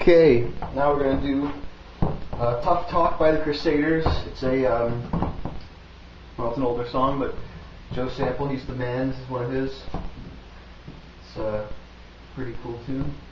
Okay, now we're going to do Tough Talk by the Crusaders. It's a, well, it's an older song, but Joe Sample, he's the man. This is one of his. It's a pretty cool tune.